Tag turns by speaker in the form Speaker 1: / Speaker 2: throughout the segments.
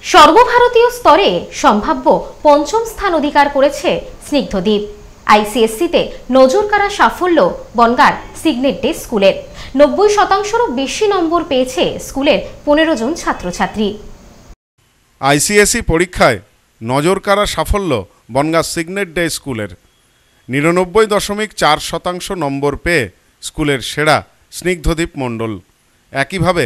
Speaker 1: সর্বভারতীয় স্তরে সম্ভাব্য পঞ্চম স্থান অধিকার করেছে স্নিগ্ধদ্বীপ। আইসিএসসিতে নজরকাড়া সাফল্য বনগাঁর সিগনেট ডে স্কুলের। 90%রও বেশি নম্বর পেয়েছে স্কুলের 15 জন ছাত্রছাত্রী।
Speaker 2: আইসিএসসি পরীক্ষায় নজরকাড়া সাফল্য বনগাঁ সিগনেট ডে স্কুলের। 99.4% নম্বর পেয়ে স্কুলের সেরা স্নিগ্ধদ্বীপ মণ্ডল। একইভাবে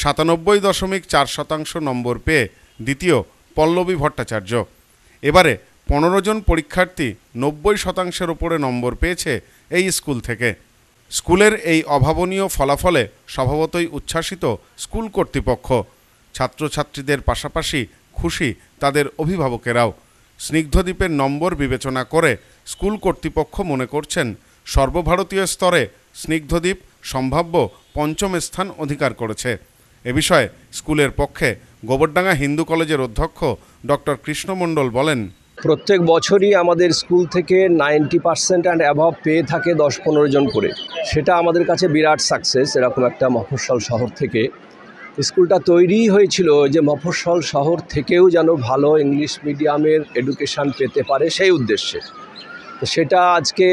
Speaker 2: 97.4% নম্বর পেয়ে দ্বিতীয় পল্লবী ভট্টাচার্য। এবারে 15 জন পরীক্ষার্থী 90%-এর উপরে নম্বর পেয়েছে এই স্কুল থেকে। স্কুলের এই অভাবনীয় ফলাফলে স্বভাবতই উচ্ছ্বাসিত স্কুল কর্তৃপক্ষ। ছাত্রছাত্রীদের পাশাপাশি খুশি তাদের অভিভাবকেরাও। স্নিগ্ধদ্বীপের নম্বর বিবেচনা করে স্কুল কর্তৃপক্ষ মনে করছেন সর্বভারতীয় স্তরে স্নিগ্ধদ্বীপ সম্ভাব্য পঞ্চম স্থান অধিকার করেছে। এ বিষয়ে স্কুলের পক্ষে গোবরডাঙ্গা হিন্দু কলেজের অধ্যক্ষ ডক্টর কৃষ্ণ মণ্ডল বলেন,
Speaker 3: প্রত্যেক বছরই আমাদের স্কুল থেকে 90% অ্যান্ড অ্যাভাব পেয়ে থাকে 10-15 জন করে। সেটা আমাদের কাছে বিরাট সাকসেস। এরকম একটা মফস্বল শহর থেকে স্কুলটা তৈরি হয়েছিল যে মফস্বল শহর থেকেও যেন ভালো ইংলিশ মিডিয়ামের এডুকেশান পেতে পারে সেই উদ্দেশ্যে। তো সেটা আজকে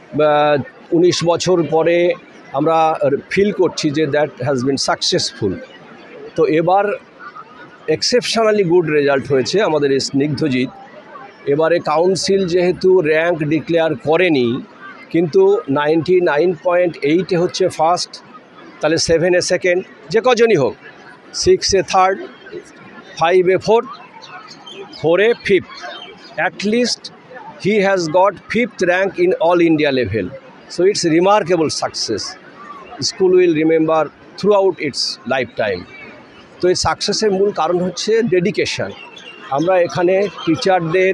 Speaker 3: 19 বছর পরে আমরা ফিল করছি যে দ্যাট হ্যাজ বিন সাকসেসফুল। তো এবার এক্সেপশনালি গুড রেজাল্ট হয়েছে আমাদের এই স্নিগ্ধজিৎ। এবারে কাউন্সিল যেহেতু র্যাঙ্ক ডিক্লেয়ার করেনি, কিন্তু 99.8 হচ্ছে ফার্স্ট, তাহলে 7 সেকেন্ড, যে কজনই হোক, 6 third, 5 fourth, 4 fifth, at least he has got 5th rank in all India level. So it's remarkable success. School will remember throughout its lifetime. তো এই সাকসেসের মূল কারণ হচ্ছে ডেডিকেশান। আমরা এখানে টিচারদের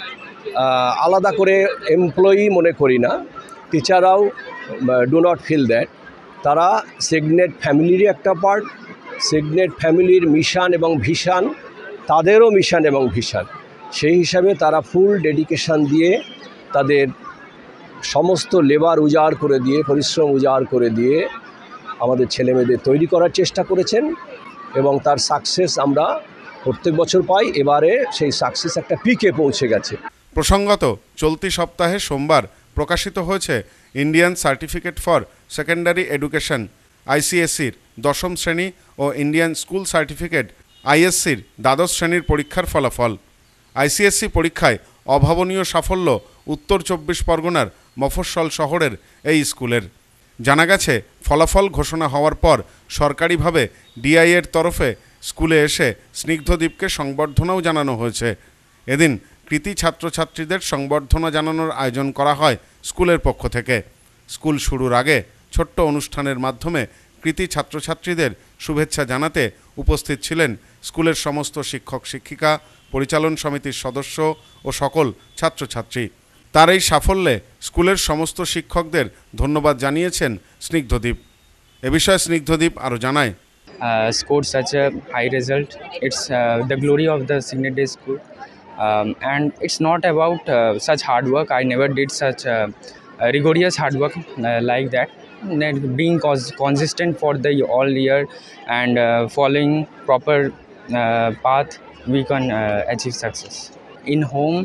Speaker 3: আলাদা করে এমপ্লয়ি মনে করি না। টিচাররাও ডু নট ফিল দ্যাট। তারা সিগনেট ফ্যামিলিরই একটা পার্ট। সিগনেট ফ্যামিলির মিশন এবং ভিশন তাদেরও মিশন এবং ভিশন। সেই হিসাবে তারা ফুল ডেডিকেশান দিয়ে তাদের সমস্ত লেবার উজাড় করে দিয়ে, পরিশ্রম উজাড় করে দিয়ে আমাদের ছেলেমেয়েদের তৈরি করার চেষ্টা করেছেন এবং তার সাকসেস আমরা প্রত্যেক বছর পাই। এবারে সেই সাকসেস একটা পিকে পৌঁছে গেছে।
Speaker 2: প্রসঙ্গত চলতি সপ্তাহে সোমবার প্রকাশিত হয়েছে Indian certificate for secondary education আইসিএসসির 10ম শ্রেণী ও ইন্ডিয়ান স্কুল সার্টিফিকেট আইএসসির 12শ শ্রেণীর পরীক্ষার ফলাফল। আইসিএসসি পরীক্ষায় অভাবনীয় সাফল্য উত্তর 24 পরগনার মফস্বল শহরের এই স্কুলের। জানা গেছে, ফলাফল ঘোষণা হওয়ার পর সরকারিভাবে ডিআইএর তরফে স্কুলে এসে স্নিগ্ধদ্বীপকে সংবর্ধনাও জানানো হয়েছে। এদিন কৃতী ছাত্রছাত্রীদের সংবর্ধনা জানানোর আয়োজন করা হয় স্কুলের পক্ষ থেকে। স্কুল শুরুর আগে ছোট্ট অনুষ্ঠানের মাধ্যমে কৃতী ছাত্রছাত্রীদের শুভেচ্ছা জানাতে উপস্থিত ছিলেন স্কুলের সমস্ত শিক্ষক শিক্ষিকা, পরিচালন সমিতির সদস্য ও সকল ছাত্রছাত্রী। তার এই সাফল্যে স্কুলের সমস্ত শিক্ষকদের ধন্যবাদ জানিয়েছেন স্নিগ্ধদ্বীপ। এ বিষয়ে স্নিগ্ধদ্বীপ আরও জানায়,
Speaker 4: scored such a high result. It's the glory of the Signet Day School, and it's not about such hard work. I never did such rigorous hard work like that. Being consistent for the all year and following proper path, we can achieve success. In home,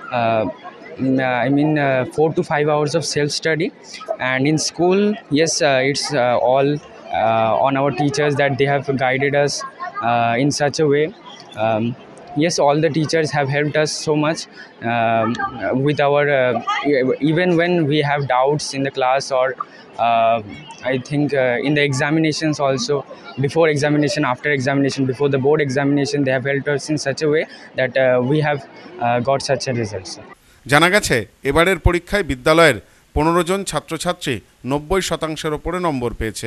Speaker 4: I mean 4 to 5 hours of self-study, and in school, yes, it's all on our teachers that they have guided us in such a way. Yes, all the teachers have helped us so much with our even when we have doubts in the class, or I think in the examinations also, before examination, after examination, before the board examination, they have helped us in such a way that we have got such a result.
Speaker 2: জানা গেছে, এবারের পরীক্ষায় বিদ্যালয়ের 15 জন ছাত্রছাত্রী 90%-এর ওপরে নম্বর পেয়েছে।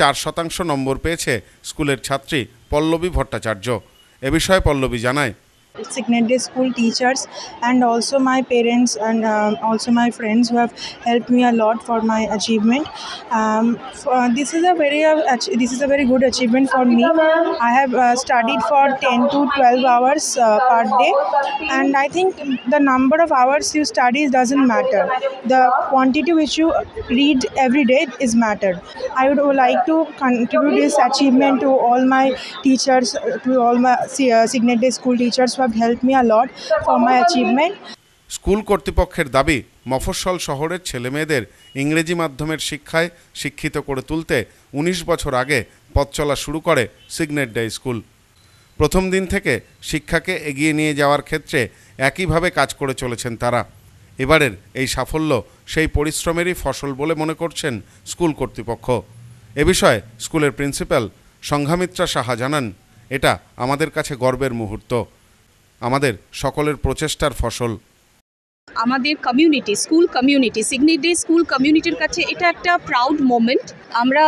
Speaker 2: 97.4% নম্বর পেয়েছে স্কুলের ছাত্রী পল্লবী ভট্টাচার্য। এ বিষয়ে পল্লবী জানায়,
Speaker 5: Signet Day school teachers and also my parents and also my friends who have helped me a lot for my achievement. This is a very good achievement for me. I have studied for 10 to 12 hours per day, and I think the number of hours you study doesn't matter. The quantity which you read every day is matter. I would like to contribute this achievement to all my teachers, to all my Signet Day school teachers who have helped me a lot for my achievement.
Speaker 2: School কর্তৃপক্ষের দাবি, মফস্বল শহরের ছেলেমেয়েদের ইংরেজি মাধ্যমের শিক্ষায় শিক্ষিত করে তুলতে ১৯ বছর আগে পথ চলা শুরু করে সিগনেট ডে স্কুল। প্রথম দিন থেকে শিক্ষাকে এগিয়ে নিয়ে যাওয়ার ক্ষেত্রে একইভাবে কাজ করে চলেছেন তারা। এবারের এই সাফল্য সেই পরিশ্রমেরই ফসল বলে মনে করছেন স্কুল কর্তৃপক্ষ। এ বিষয়ে স্কুলের প্রিন্সিপাল সংঘামিত্রা সাহা জানান, এটা আমাদের কাছে গর্বের মুহূর্ত, আমাদের সকলের প্রচেষ্টার ফসল।
Speaker 6: আমাদের community, school community, Signet day school কমিউনিটির কাছে এটা একটা প্রাউড মোমেন্ট। আমরা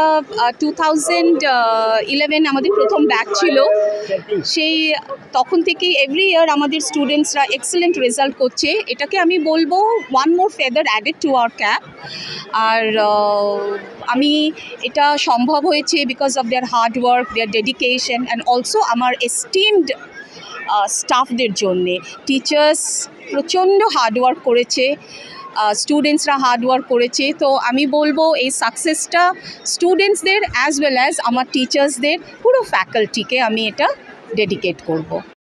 Speaker 6: 2011 আমাদের প্রথম ব্যাচ ছিল, সেই তখন থেকেই এভরি ইয়ার আমাদের স্টুডেন্টসরা এক্সেলেন্ট রেজাল্ট করছে। এটাকে আমি বলবো one more feather added to our cap. আর আমি এটা সম্ভব হয়েছে because of their hard work, their dedication and also আমার এস্টিমড স্টাফদের জন্যে। টিচার্স প্রচণ্ড হার্ডওয়ার্ক করেছে, স্টুডেন্টসরা হার্ডওয়ার্ক করেছে। তো আমি বলবো এই সাকসেসটা স্টুডেন্টসদের অ্যাজ ওয়েল অ্যাজ আমার টিচার্সদের, পুরো ফ্যাকাল্টিকে আমি এটা ডেডিকেট করব।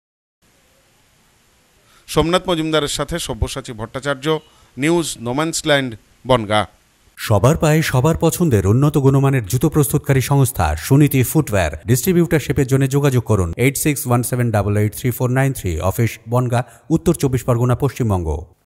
Speaker 2: সোমনাথ মজুমদারের সাথে সব্যসাচী ভট্টাচার্য, নিউজ নোম্যান্সল্যান্ড, বনগাঁ।
Speaker 7: সবার পায়ে সবার পছন্দের উন্নত গুণমানের জুতো প্রস্তুতকারী সংস্থা সুনীতি ফুটওয়্যার। ডিস্ট্রিবিউটারশিপের জন্য যোগাযোগ করুন 8617883493, অফিস বনগাঁ, উত্তর 24 পরগনা, পশ্চিমবঙ্গ।